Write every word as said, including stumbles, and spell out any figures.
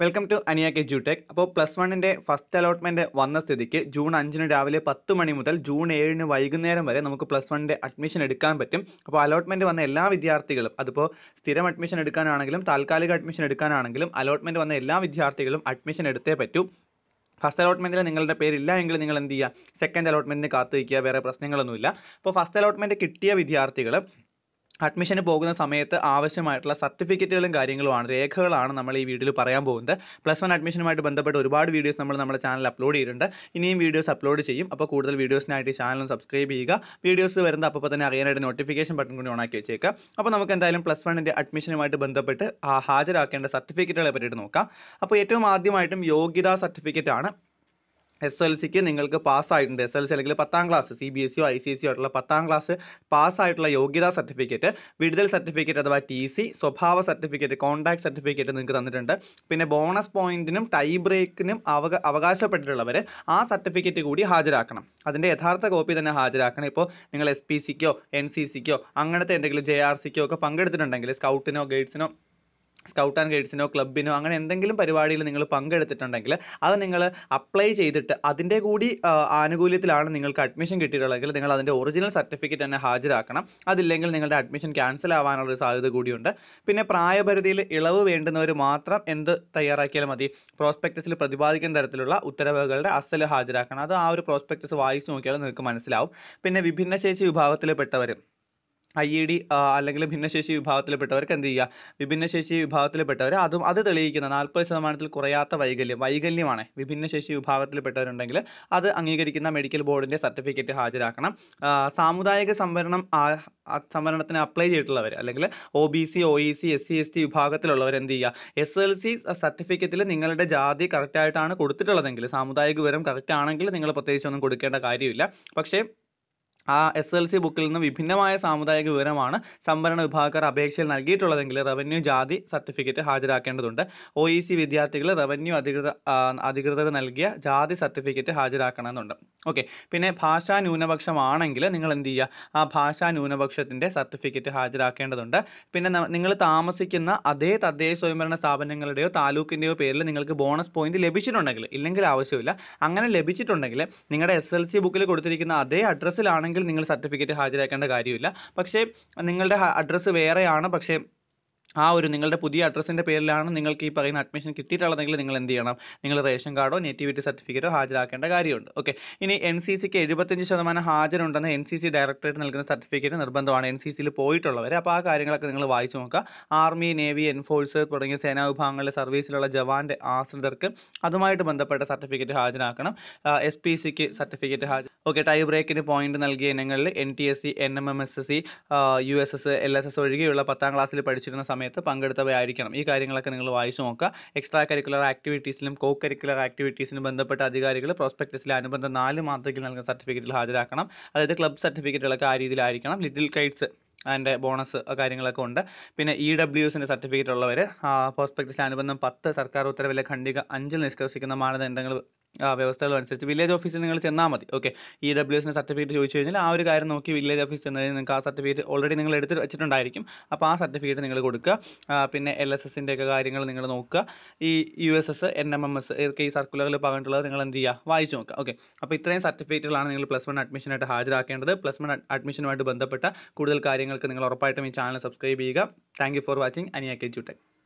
Welcome to Aniyakk edutech. അപ്പോൾ plus വണ്ണിൻ്റെ first allotment വന്ന സ്ഥിതിക്ക് ജൂൺ അഞ്ചിന് രാവിലെ പത്ത് മണി മുതൽ ജൂൺ ഏഴിന് വൈകുന്നേരം വരെ നമുക്ക് പ്ലസ് വണ്ണിൻ്റെ അഡ്മിഷൻ എടുക്കാൻ പറ്റും. അപ്പോൾ അലോട്ട്മെൻറ്റ് വന്ന എല്ലാ വിദ്യാർത്ഥികളും, അതിപ്പോൾ സ്ഥിരം അഡ്മിഷൻ എടുക്കാനാണെങ്കിലും താൽക്കാലിക അഡ്മിഷൻ എടുക്കാനാണെങ്കിലും അലോട്ട്മെൻറ്റ് വന്ന എല്ലാ വിദ്യാർത്ഥികളും അഡ്മിഷൻ എടുത്തേ പറ്റൂ. ഫസ്റ്റ് അലോട്ട്മെൻറ്റിൽ നിങ്ങളുടെ പേരില്ല എങ്കിൽ നിങ്ങൾ എന്ത് ചെയ്യുക, സെക്കൻഡ് അലോട്ട്മെൻറ്റിന് കാത്തു വയ്ക്കുക, വേറെ പ്രശ്നങ്ങളൊന്നുമില്ല. അപ്പോൾ ഫസ്റ്റ് അലോട്ട്മെൻറ്റ് കിട്ടിയ വിദ്യാർത്ഥികൾ അഡ്മിഷന് പോകുന്ന സമയത്ത് ആവശ്യമായിട്ടുള്ള സർട്ടിഫിക്കറ്റുകളും കാര്യങ്ങളുമാണ്, രേഖകളാണ് നമ്മൾ ഈ വീഡിയോയിൽ പറയാൻ പോകുന്നത്. പ്ലസ് വൺ അഡ്മിഷനുമായിട്ട് ബന്ധപ്പെട്ട് ഒരുപാട് വീഡിയോസ് നമ്മൾ നമ്മുടെ ചാനൽ അപ്ലോഡ് ചെയ്തിട്ടുണ്ട്. ഇനിയും വീഡിയോസ് അപ്ലോഡ് ചെയ്യും. അപ്പോൾ കൂടുതൽ വീഡിയോസിനായിട്ട് ഈ ചാനൽ സബ്സ്ക്രൈബ് ചെയ്യുക. വീഡിയോസ് വരുന്ന അപ്പോൾ തന്നെ അറിയാനായിട്ട് നോട്ടിഫിക്കേഷൻ ബട്ടൺ കൂടി ഓണാക്കി വെച്ചേക്കുക. അപ്പോൾ നമുക്ക് എന്തായാലും പ്ലസ് വണ്ണിൻ്റെ അഡ്മിഷനുമായിട്ട് ബന്ധപ്പെട്ട് ഹാജരാക്കേണ്ട സർട്ടിഫിക്കറ്റുകളെ പറ്റിയിട്ട് നോക്കാം. അപ്പോൾ ഏറ്റവും ആദ്യമായിട്ടും യോഗ്യതാ സർട്ടിഫിക്കറ്റ് ആണ്. എസ് എൽ സിക്ക് നിങ്ങൾക്ക് പാസ്സായിട്ടുണ്ട്, എസ് എൽ സി അല്ലെങ്കിൽ പത്താം ക്ലാസ് സി ബി എസ് സിയോ ഐ സി എസ് സിയോ ആയിട്ടുള്ള പത്താം ക്ലാസ് പാസ്സായിട്ടുള്ള യോഗ്യതാ സർട്ടിഫിക്കറ്റ്, വിടുതൽ സർട്ടിഫിക്കറ്റ് അഥവാ ടി സി, സ്വഭാവ സർട്ടിഫിക്കറ്റ്, കോൺടാക്ട് സർട്ടിഫിക്കറ്റ് നിങ്ങൾക്ക് തന്നിട്ടുണ്ട്. പിന്നെ ബോണസ് പോയിന്റിനും ടൈ ബ്രേക്കിനും അവക അവകാശപ്പെട്ടിട്ടുള്ളവർ ആ സർട്ടിഫിക്കറ്റ് കൂടി ഹാജരാക്കണം. അതിൻ്റെ യഥാർത്ഥ കോപ്പി തന്നെ ഹാജരാക്കണം. ഇപ്പോൾ നിങ്ങൾ എസ് പി സിക്കോ എൻ സി സിക്കോ അങ്ങനത്തെ എന്തെങ്കിലും ജെ ആർ സിക്കോ ഒക്കെ പങ്കെടുത്തിട്ടുണ്ടെങ്കിൽ, സ്കൗട്ടിനോ ഗൈഡ്സിനോ സ്കൗട്ട് ആൻഡ് ഗൈഡ്സിനോ ക്ലബിനോ അങ്ങനെ എന്തെങ്കിലും പരിപാടിയിൽ നിങ്ങൾ പങ്കെടുത്തിട്ടുണ്ടെങ്കിൽ അത് നിങ്ങൾ അപ്ലൈ ചെയ്തിട്ട് അതിൻ്റെ കൂടി ആനുകൂല്യത്തിലാണ് നിങ്ങൾക്ക് അഡ്മിഷൻ കിട്ടിയിട്ടുള്ളതെങ്കിൽ നിങ്ങൾ അതിൻ്റെ ഒറിജിനൽ സർട്ടിഫിക്കറ്റ് തന്നെ ഹാജരാക്കണം. അതില്ലെങ്കിൽ നിങ്ങളുടെ അഡ്മിഷൻ ക്യാൻസൽ ആവാനുള്ളൊരു സാധ്യത കൂടിയുണ്ട്. പിന്നെ പ്രായപരിധിയിൽ ഇളവ് വേണ്ടുന്നവർ മാത്രം എന്ത് തയ്യാറാക്കിയാലും മതി, പ്രോസ്പെക്ടസിൽ പ്രതിപാദിക്കുന്ന തരത്തിലുള്ള ഉത്തരവുകളുടെ അസൽ ഹാജരാക്കണം. അത് ആ ഒരു പ്രോസ്പെക്ടസ് വായിച്ച് നോക്കിയാൽ നിങ്ങൾക്ക് മനസ്സിലാവും. പിന്നെ വിഭിന്നശേഷി വിഭാഗത്തിൽപ്പെട്ടവർ, ഐ ഇ ഡി അല്ലെങ്കിൽ ഭിന്നശേഷി വിഭാഗത്തിൽപ്പെട്ടവർക്ക് എന്ത് ചെയ്യുക, വിഭിന്നശേഷി വിഭാഗത്തിൽപ്പെട്ടവർ അതും അത് തെളിയിക്കുന്ന നാൽപ്പത് ശതമാനത്തിൽ കുറയാത്ത വൈകല്യം വൈകല്യമാണ് വിഭിന്നശേഷി വിഭാഗത്തിൽപ്പെട്ടവരുണ്ടെങ്കിൽ അത് അംഗീകരിക്കുന്ന മെഡിക്കൽ ബോർഡിൻ്റെ സർട്ടിഫിക്കറ്റ് ഹാജരാക്കണം. സാമുദായിക സംവരണം സംവരണത്തിന് അപ്ലൈ ചെയ്തിട്ടുള്ളവർ അല്ലെങ്കിൽ O B C O E C S C S T വിഭാഗത്തിലുള്ളവർ എന്ത് ചെയ്യുക, എസ് എൽ സി സർട്ടിഫിക്കറ്റിൽ നിങ്ങളുടെ ജാതി കറക്റ്റായിട്ടാണ് കൊടുത്തിട്ടുള്ളതെങ്കിൽ, സാമുദായിക വിവരം കറക്റ്റ് ആണെങ്കിൽ നിങ്ങൾ പ്രത്യേകിച്ചൊന്നും കൊടുക്കേണ്ട കാര്യമില്ല. പക്ഷേ ആ എസ് എൽ സി ബുക്കിൽ നിന്ന് വിഭിന്നമായ സാമുദായിക വിവരമാണ് സംവരണ വിഭാഗക്കാർ അപേക്ഷയിൽ നൽകിയിട്ടുള്ളതെങ്കിൽ റവന്യൂ ജാതി സർട്ടിഫിക്കറ്റ് ഹാജരാക്കേണ്ടതുണ്ട്. ഒ ഇ സി വിദ്യാർത്ഥികൾ റവന്യൂ അധികൃത അധികൃതർ നൽകിയ ജാതി സർട്ടിഫിക്കറ്റ് ഹാജരാക്കണമെന്നുണ്ട്. ഓക്കെ. പിന്നെ ഭാഷാ ന്യൂനപക്ഷമാണെങ്കിൽ നിങ്ങൾ എന്ത് ചെയ്യുക, ആ ഭാഷാ ന്യൂനപക്ഷത്തിൻ്റെ സർട്ടിഫിക്കറ്റ് ഹാജരാക്കേണ്ടതുണ്ട്. പിന്നെ നിങ്ങൾ താമസിക്കുന്ന അതേ തദ്ദേശ സ്വയംഭരണ സ്ഥാപനങ്ങളുടെയോ താലൂക്കിൻ്റെയോ പേരിൽ നിങ്ങൾക്ക് ബോണസ് പോയിന്റ് ലഭിച്ചിട്ടുണ്ടെങ്കിൽ, ഇല്ലെങ്കിൽ ആവശ്യമില്ല, അങ്ങനെ ലഭിച്ചിട്ടുണ്ടെങ്കിൽ നിങ്ങളുടെ എസ് എൽ സി ബുക്കിൽ കൊടുത്തിരിക്കുന്ന അതേ അഡ്രസ്സിലാണെങ്കിൽ നിങ്ങൾ സർട്ടിഫിക്കറ്റ് ഹാജരാക്കേണ്ട കാര്യമില്ല. പക്ഷേ നിങ്ങളുടെ അഡ്രസ്സ് വേറെയാണ്, പക്ഷേ ആ ഒരു നിങ്ങളുടെ പുതിയ അഡ്രസ്സിൻ്റെ പേരിലാണ് നിങ്ങൾക്ക് ഈ പറയുന്ന അഡ്മിഷൻ കിട്ടിയിട്ടുള്ളതെങ്കിൽ നിങ്ങൾ എന്ത് ചെയ്യണം, നിങ്ങൾ റേഷൻ കാർഡോ നേറ്റിവിറ്റി സർട്ടിഫിക്കറ്റോ ഹാജരാക്കേണ്ട കാര്യമുണ്ട്. ഓക്കെ. ഇനി എൻ സി സിക്ക് എഴുപത്തഞ്ച് ശതമാനം ഹാജരുണ്ടെന്ന് എൻ സി സി ഡയറക്ടറേറ്റ് നൽകുന്ന സർട്ടിഫിക്കറ്റ് നിർബന്ധമാണ് എൻ സി സിയിൽ പോയിട്ടുള്ളവർ. അപ്പോൾ ആ കാര്യങ്ങളൊക്കെ നിങ്ങൾ വായിച്ചു നോക്കുക. ആർമി, നേവി, എൻഫോഴ്സ് തുടങ്ങിയ സേനാ വിഭാഗങ്ങളിലെ സർവീസിലുള്ള ജവാന്റെ ആശ്രിതർക്ക് അതുമായിട്ട് ബന്ധപ്പെട്ട സർട്ടിഫിക്കറ്റ് ഹാജരാക്കണം. എസ് പി സിക്ക് സർട്ടിഫിക്കറ്റ് ഹാജർ ഓക്കെ. ടൈ ബ്രേക്കിന് പോയിന്റ് നൽകിയ ഇനങ്ങളിൽ N T S C, N M M S C, U S S, L S S ഒഴികെയുള്ള പത്താം ക്ലാസ്സിൽ പഠിച്ചിരുന്ന സമയത്ത് പങ്കെടുത്തവയായിരിക്കണം. ഈ കാര്യങ്ങളൊക്കെ നിങ്ങൾ വായിച്ചു നോക്കുക. എക്സ്ട്രാ കരിക്കുലർ ആക്ടിവിറ്റീസിലും കോ കരിക്കുലർ ആക്ടിവിറ്റീസിലും ബന്ധപ്പെട്ട അധികാരികൾ പ്രോസ്പെക്ടസിലെ അനുബന്ധ നാല് മാതൃകയിൽ നൽകുന്ന സർട്ടിഫിക്കറ്റിൽ ഹാജരാക്കണം. അതായത് ക്ലബ് സർട്ടിഫിക്കറ്റുകളൊക്കെ ആ രീതിയിലായിരിക്കണം. ലിറ്റിൽ കൈറ്റ്സ് അതിൻ്റെ ബോണസ് കാര്യങ്ങളൊക്കെ ഉണ്ട്. പിന്നെ ഇ ഡബ്ല്യു എസിൻ്റെ സർട്ടിഫിക്കറ്റ് ഉള്ളവർ പ്രോസ്പെക്ടസിലെ അനുബന്ധം പത്ത് സർക്കാർ ഉത്തരവിലെ ഖണ്ഡിക അഞ്ചിൽ നിഷ്കർഷിക്കുന്ന മാനദണ്ഡങ്ങൾ വ്യവസ്ഥകളും അനുസരിച്ച് വില്ലേജ് ഓഫീസിൽ നിങ്ങൾ ചെന്നാൽ മതി. ഓക്കെ. ഇ ഡബ്ല്യു എസിൻ്റെ സർട്ടിഫിക്കറ്റ് ചോദിച്ചു കഴിഞ്ഞാൽ ആ ഒരു കാര്യം നോക്കി വില്ലേജ് ഓഫീസിൽ ചെന്ന് കഴിഞ്ഞാൽ നിങ്ങൾക്ക് ആ സർട്ടിഫിക്കറ്റ് ഓൾറെഡി നിങ്ങൾ എടുത്ത് വെച്ചിട്ടുണ്ടായിരിക്കും. അപ്പോൾ ആ സർട്ടിഫിക്കറ്റ് നിങ്ങൾ കൊടുക്കുക. പിന്നെ എൽ എസ് എസിൻ്റെ ഒക്കെ കാര്യങ്ങൾ നിങ്ങൾ നോക്കുക. ഈ U S S, N M M S ഇതൊക്കെ ഈ സർക്കുലറിൽ പറഞ്ഞിട്ടുള്ളത് നിങ്ങൾ എന്ത് ചെയ്യുക, വായിച്ചു നോക്കുക. ഓക്കെ. അപ്പോൾ ഇത്രയും സർട്ടിഫിക്കറ്റുകളാണ് നിങ്ങൾ പ്ലസ് വൺ അഡ്മിഷനായിട്ട് ഹാജരാക്കേണ്ടത്. പ്ലസ് വൺ അഡ്മിഷനുമായിട്ട് ബന്ധപ്പെട്ട കൂടുതൽ കാര്യങ്ങൾക്ക് നിങ്ങൾ ഉറപ്പായിട്ടും ഈ ചാനൽ സബ്സ്ക്രൈബ് ചെയ്യുക. Thank you for watching Aniyakk edtech.